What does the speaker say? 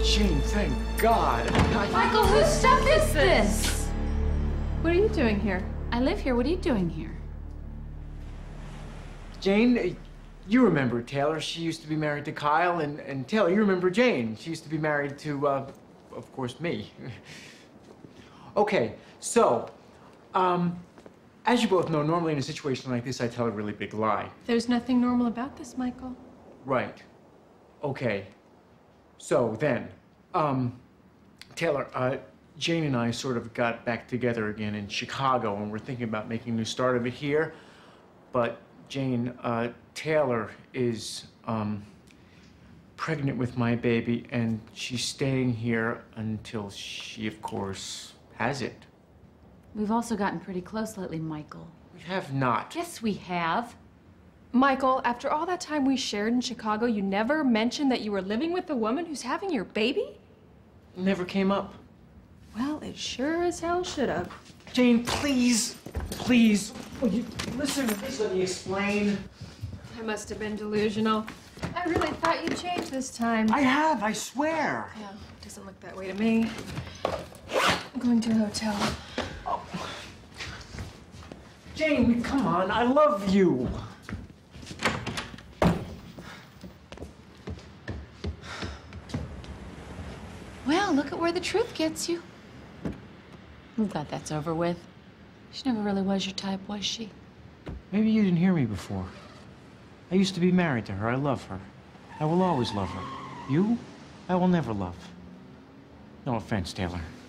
Jane, thank God. Michael, whose stuff is this? What are you doing here? I live here. What are you doing here? Jane, you remember Taylor. She used to be married to Kyle, and Taylor, you remember Jane. She used to be married to, of course, me. Okay, so, as you both know, normally in a situation like this, I tell a really big lie. There's nothing normal about this, Michael. Right. Okay. So then, Taylor, Jane and I sort of got back together again in Chicago, and we're thinking about making a new start of it here. But Jane, Taylor is, pregnant with my baby, and she's staying here until she, of course, has it. We've also gotten pretty close lately, Michael. We have not. Yes, we have. Michael, after all that time we shared in Chicago, you never mentioned that you were living with the woman who's having your baby? Never came up. Well, it sure as hell should have. Jane, please, please, will you listen to this? Let me explain. I must have been delusional. I really thought you'd change this time. I have, I swear. Yeah, doesn't look that way to me. I'm going to a hotel. Oh. Jane, come on, I love you. Well, look at where the truth gets you. I'm glad that's over with. She never really was your type, was she? Maybe you didn't hear me before. I used to be married to her. I love her. I will always love her. You, I will never love. No offense, Taylor.